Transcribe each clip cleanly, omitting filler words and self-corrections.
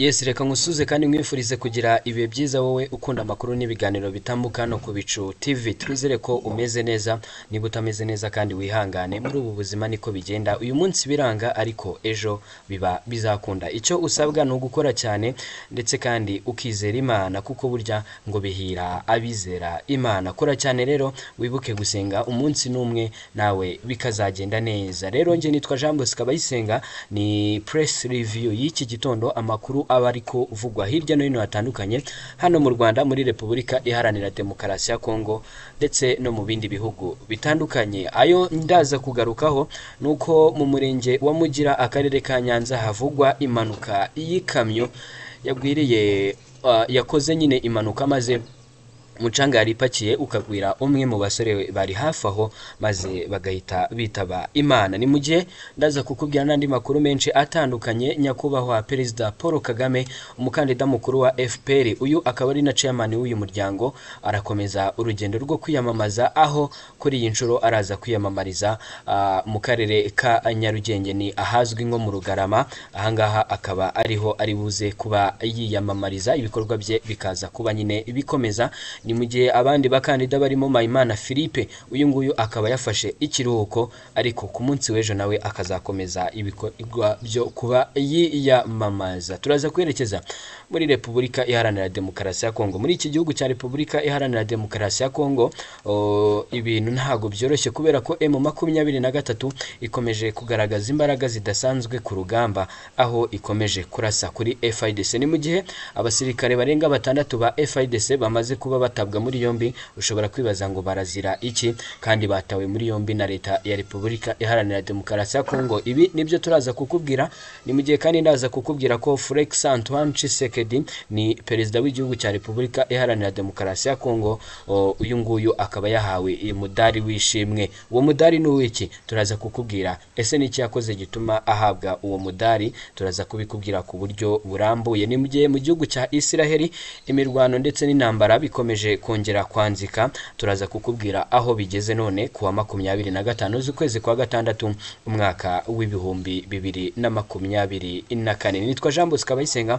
Yes, reka ngusuze kandi mwifurize kugira ibihe byiza wowe ukunda amakuru n'ibiganiro bitambuka no ku Bicu TV. Twizere ko umeze neza, niba utameze neza kandi wihangane, muri ubu buzima niko bigenda. Uyu munsi biranga ariko ejo biba bizakunda. Icyo usabwa ni ugukora cyane ndetse kandi ukizera Imana, kuko burya ngo bihira abizera Imana. Kora cyane rero, wibuke gusenga umunsi n'umwe nawe bikazagenda neza. Rero nje nitwa Jean Bosco Abayisenga, ni press review y'iki gitondo, amakuru aba ariko uvugwa hirya no hino hatandukanye hano mu Rwanda, muri Repubulika Iharanira Demokarasi ya Kongo ndetse no mu bindi bihugu bitandukanye. Ayo ndaza kugarukaho nuko mu murenge wa Mugira, akarere ka Nyanza, havugwa impanuka y'ikamyo yagwiriye yakoze nyine impanuka, maze umucanga yari ipakiye ukagwira umwe mu basore bari hafi aho, maze bagahita bitaba Imana. Ni mu gihe ndaza kukubwira n'andi makuru menshi atandukanye. Nyakubahwa Perezida Paul Kagame, umukandida mukuru wa FPR, uyu akaba ari na chairman w'uyu muryango, arakomeza urugendo rwo kwiyamamaza, aho kuri iyi nshuro araza kwiyamamariza mu karere ka Nyarugenge, ni ahazwi nko mu Rugarama. Ahangaha akaba ariho ari buze kuba yiyamamariza, ibikorwa bye bikaza kuba nyine bikomeza. Ni mu gihe abandi bakandida barimo Mpayimana Philippe, uyu nguyu akaba yafashe ikiruhuko, ariko ku munsi w'ejo nawe akazakomeza ibikorwa byo kuba yiyamamaza. Turaza kwerekeza muri Repubulika Iharanira Demokarasi ya Kongo. Muri iki gihugu cya Repubulika Iharanira Demokarasi ya Kongo ibintu ntago byoroshye, kubera ko M23 ikomeje kugaragaza imbaraga zidasanzwe ku rugamba, aho ikomeje kurasa kuri FARDC. Ni mu gihe abasirikare barenga 6 ba FARDC bamaze kuba batabwa muri yombi. Ushobora kwibaza ngo barazira iki, kandi batawe muri yombi na leta ya Repubulika Iharanira Demokarasi ya Kongo. Ibi nibyo turaza kukubwira. Ni mu gihe kandi ndaza kukubwira ko Felix Antoine Tshisekedi, ni perezida w'igihugu cya Repubulika Iharanira Demokarasi ya Kongo, uyu nguyu akaba yahawe umudari w'ishimwe. Uwo mudari ni uw'iki? Turaza kukubwira. Ese ni iki yakoze gituma ahabwa uwo mudari? Turaza kubikubwira ku buryo burambuye. Ni mu gihe mu gihugu cya Israel imirwano ndetse n'intambara bikomeje kongera kwanzika. Turaza kukubwira aho bigeze none kuwa 25 z'ukwezi kwa gatandatu umwaka w'ibihumbi 2024. Nitwa Jean Bosco Abayisenga,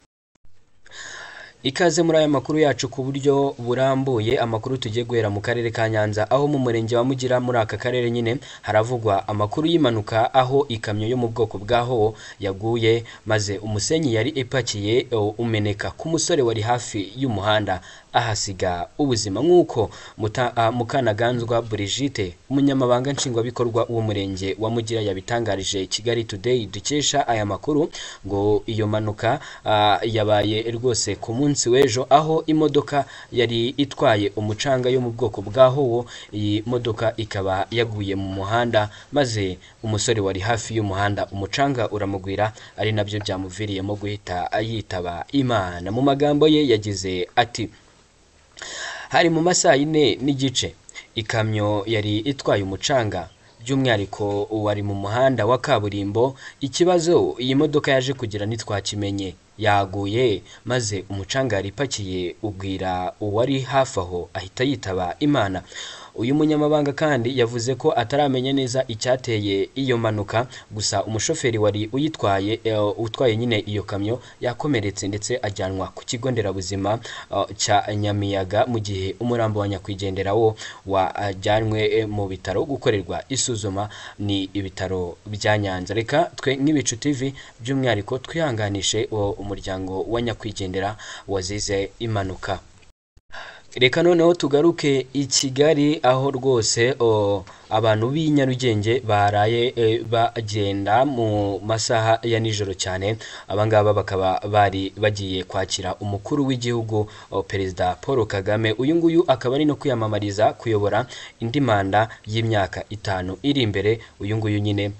ikaze muri aya makuru yacu ku buryo burambuye. Amakuru tugiye guhera mu karere ka Nyanza, aho mu murenge wa Mugira, muri aka karere nyine haravugwa amakuru y'impanuka, aho ikamyo yo mu bwoko bwa Howo yaguye, maze umusenyi yari ipakiye umeneka ku musore wari hafi y'umuhanda, ahasiga ubuzima. Nk'uko Mukanaganzwa Brigitte, umunyamabanga nshingwabikorwa w'uwo murenge wa Mugira, yabitangarije Kigali Today dukesha aya makuru, ngo iyo mpanuka yabaye rwose ku munsi w'ejo, aho imodoka yari itwaye umucanga yo mu bwoko bwa Howo, iyi modoka ikaba yaguye mu muhanda, maze umusore wari hafi y'umuhanda umucanga uramugwira, ari nabyo byamuviriyemo guhita yitaba Imana. Mu magambo ye yagize ati: hari mu masaha 4 n'igice, ikamyo yari itwaye umucanga, by'umwihariko wari mu muhanda wa kaburimbo. Ikibazo iyi modoka yaje kugira ntitwakimenye, yaguye, maze umucanga yari ipakiye ugwira uwari hafi aho, ahita yitaba Imana. Uyu munyamabanga kandi yavuze ko ataramenya neza icyateye iyo mpanuka, gusa umushoferi wari utwaye nyine iyo kamyo yakomeretse ndetse ajyanwa ku kigo nderabuzima cya Nyamiyaga, mu gihe umurambo wa nyakwigendera wo wajyanwe mu bitaro gukorerwa isuzuma, ni ibitaro bya Nyanza. Reka twe nk'Ibicu TV by'umwihariko twihanganishe umuryango wa nyakwigendera wazize impanuka. Reka noneho tugaruke i Kigali, aho rwose abantu b'i Nyarugenge baraye bagenda mu masaha ya nijoro cyane. Abangaba bakaba bari bagiye kwakira umukuru w'igihugu, Perezida Paul Kagame. Uyu nguyu akaba ari no kwiyamamariza kuyobora indi manda y'imyaka 5 iri imbere. Uyu nguyu nyine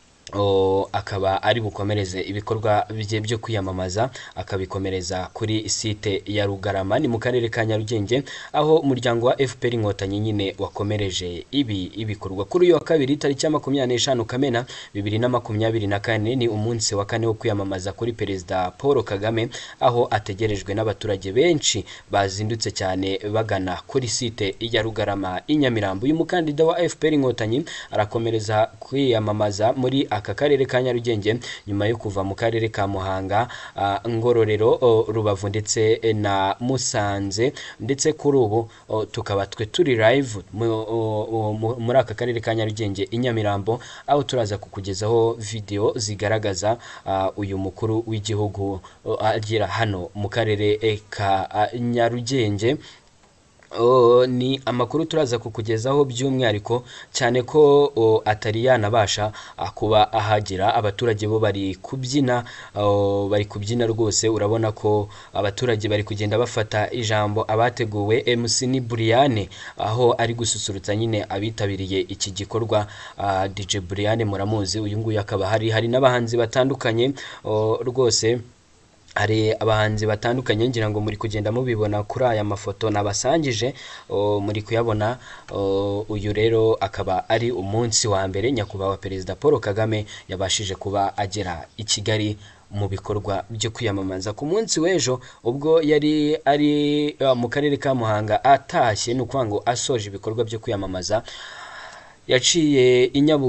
akaba ari bukomereze ibikorwa bye byo kwiyamamaza, akabikomereza kuri site ya Rugarama, ni mu karere ka Nyarugenge, aho umuryango wa FPR Inkotanyi nyine wakomereje ibikorwa. Kuri uyu wa kabiri tariki ya 25 Kamena 2024, ni umunsi wa 4 wo kwiyamamaza kuri Perezida Paul Kagame, aho ategerejwe n'abaturage benshi bazindutse cyane bagana kuri site ya Rugarama i Nyamirambo. Uyu mukandida wa FPR Inkotanyi arakomereza kwiyamamaza muri aka karere ka Nyarugenge nyuma yo kuva mu karere ka Muhanga, Ngororero, Rubavu ndetse na Musanze, ndetse kuri ubu tukaba twe turi live muri aka karere ka Nyarugenge i Nyamirambo, aho turaza kukugezaho video zigaragaza uyu mukuru w'igihugu agira hano mu karere ka Nyarugenge. Ni amakuru turaza kukugezaho by'umwihariko cyane ko atari yanabasha kuba ahagera. Abaturage bo bari kubyina rwose, urabona ko abaturage bari kugenda bafata ijambo. Abateguwe MC ni Brian, aho ari gususurutsa nyine abitabiriye iki gikorwa. DJ Brian muramuzi, uyu nguyu akaba hari n'abahanzi batandukanye rwose. Hari abahanzi batandukanye ngira ngo muri kugenda mubibona kuri aya mafoto nabasangije, muri kuyabona. Uyu rero akaba ari umunsi wa mbere nyakubahwa Perezida Paul Kagame yabashije kuba agera i Kigali mu bikorwa byo kwiyamamaza. Ku munsi w'ejo ubwo yari ari mu karere ka Muhanga atashye, ni ukuvuga ngo asoje ibikorwa byo kwiyamamaza, yaciye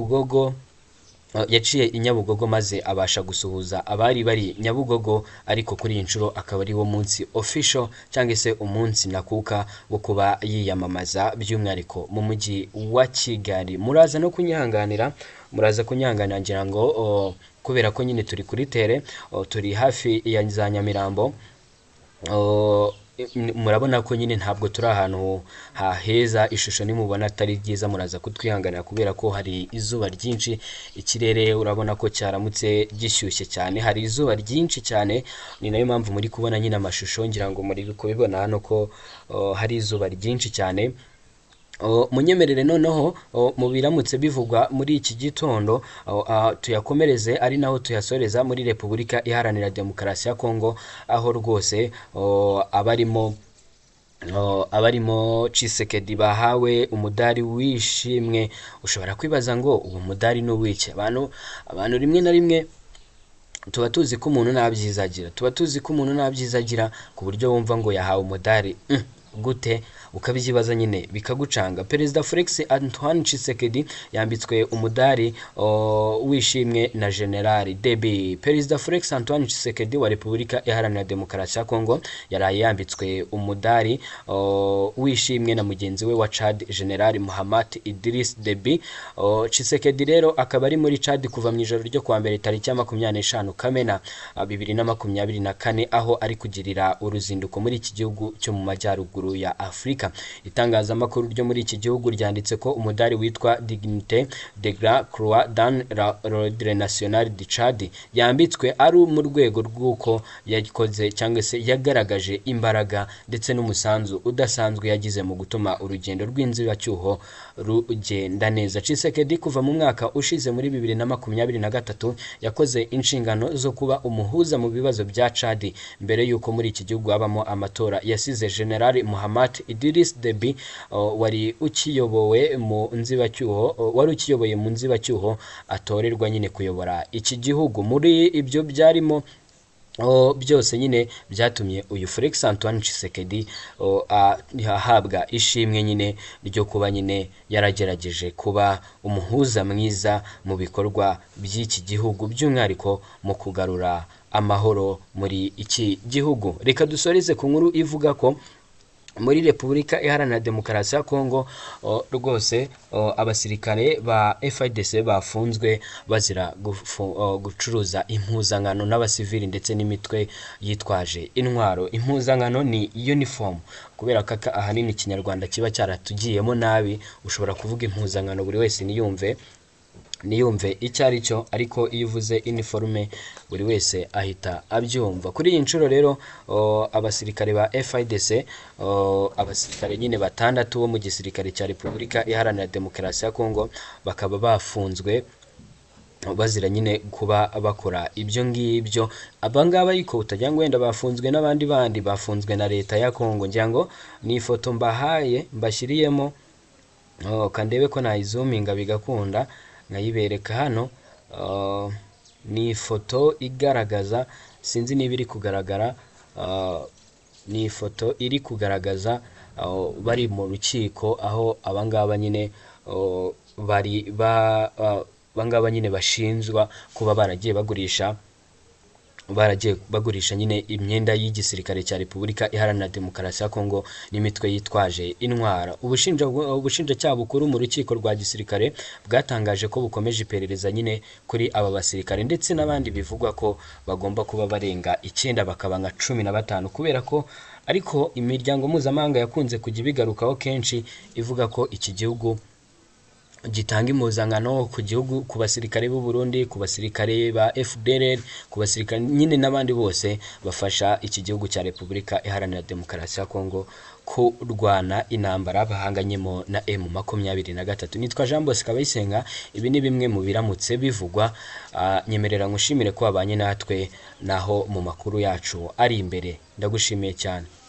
i Nyabugogo maze abasha gusuhuza abari bari Nyabugogo, ariko kuri iyi nshuro akaba ari wo munsi official cyangwa se umunsi nakuka wo kuba yiyamamaza by'umwihariko mu mujyi wa Kigali. Muraza kunyihanganira ngira ngo kubera ko nyine turi kuri tere, turi hafi ya za Nyamirambo. Murabona ko nyine ntabwo turi ahantu haheza, ishusho nimubona atari ryiza muraza kutwihanganira kubera ko hari izuba ryinshi. Ikirere urabona ko cyaramutse gishyushye cyane, hari izuba ryinshi cyane, ni nayo mpamvu muri kubona nyine amashusho, ngira ngo muri kubibona hano ko hari izuba ryinshi cyane. Munyemerere noneho mu biramutse bivugwa muri iki gitondo tuyakomereze ari naho tuyasoreza muri Repubulika Iharanira Demokarasi ya Kongo, aho rwose abarimo Tshisekedi bahawe umudari w'ishimwe. Ushobora kwibaza ngo uwo mudari ni uw'iki? Abantu rimwe na rimwe tuba tuzi ko umuntu nabyizagira, ku buryo wumva ngo yahawe umudari gute, ukabyibaza nyine bikagucanga. Perezida Felix Antoine Tshisekedi yambitswe umudari wishimwe na General Debi. Perezida Felix Antoine Tshisekedi wa Repubulika Iharanira Demokarasi ya Kongo yaraye yambitswe umudari wishimwe na mugenzi we wa Chad General Muhammad Idriss Debi. Tshisekedi rero akaba ari muri Chad kuva mu ijoro ryo kuwa mbere tariki ya 25 Kamena 2024, aho ari kugirira uruzinduko muri iki gihugu cyo mu majyaruguru ya Afrika. Itangazamakuru ryo muri iki gihugu ryanditse ko umudari witwa Dignité de la Croix dans l'Ordre National du Chad yambitswe ari mu rwego rw'uko yakoze cyangwa se yagaragaje imbaraga ndetse n'umusanzu udasanzwe yagize mu gutuma urugendo rw'inzibacyuho rugenda neza. Tshisekedi kuva mu mwaka ushize muri 2023 yakoze inshingano zo kuba umuhuza mu bibazo bya Chad mbere yuko muri iki gihugu habamo amatora yasize General Muhammad Idriss Debi wari ukiyoboye mu nzibacyuho atorerwa nyine kuyobora iki gihugu. Muri ibyo byarimo byose nyine byatumye uyu Felix Antoine Tshisekedi ahabwa ishimwe nyine ryo kuba nyine yaragerageje kuba umuhuza mwiza mu bikorwa by'iki gihugu, by'umwihariko mu kugarura amahoro muri iki gihugu. Reka dusoreze ku nkuru ivuga ko muri Repubulika Iharanira Demokarasi ya Kongo rwose abasirikare ba FARDC bafunzwe bazira gucuruza impuzankano n'abasivili ndetse n'imitwe yitwaje intwaro. Impuzankano ni uniform, kubera ko ahanini ikinyarwanda kiba cyaratugiyemo nabi, ushobora kuvuga impuzankano buri wese niyumve icyo ari cyo, ariko iyo uvuze uniforme buri wese ahita abyumva. Kuri iyi nshuro rero abasirikare ba FARDC, abasirikare nyine batandatu bo mu gisirikare cya Repubulika Iharanira Demokarasi ya Kongo bakaba bafunzwe bazira nyine kuba bakora ibyo ngibyo. Abangaba ariko utagira ngo wenda bafunzwe n'abandi bandi, bafunzwe na leta ya Kongo. Ngira ngo ni ifoto mbahaye mbashyiriyemo, kandebe ko nayizuminga bigakunda nkayibereka hano. Ni ifoto igaragaza, sinzi niba iri kugaragara, ni ifoto iri kugaragaza bari mu rukiko, aho abangaba nyine bari bangaba nyine bashinzwa kuba baragiye bagurisha nyine imyenda y'igisirikare cya Repubulika Iharanira Demokarasi ya Kongo n'imitwe yitwaje intwara. Ubushinjacyaha bukuru mu rukiko rwa gisirikare bwatangaje ko bukomeje iperereza nyine kuri aba basirikare ndetse n'abandi bivugwa ko bagomba kuba barenga 9 bakaba nka 15, kubera ko ariko imiryango mpuzamahanga yakunze kujya ibigarukaho kenshi ivuga ko iki gihugu gitanga impuzankano ku gihugu, ku basirikare b'u Burundi, ku basirikare ba FDLR, ku basirikare nyine n'abandi bose bafasha iki gihugu cya Repubulika Iharanira Demokarasi ya Kongo kurwana intambara bahanganyemo na M23. Nitwa Jean Bosco Kabayisenga, ibi ni bimwe mu biramutse bivugwa. Nyemerera ngushimire ko abanye natwe naho mu makuru yacu ari imbere. Ndagushimiye cyane.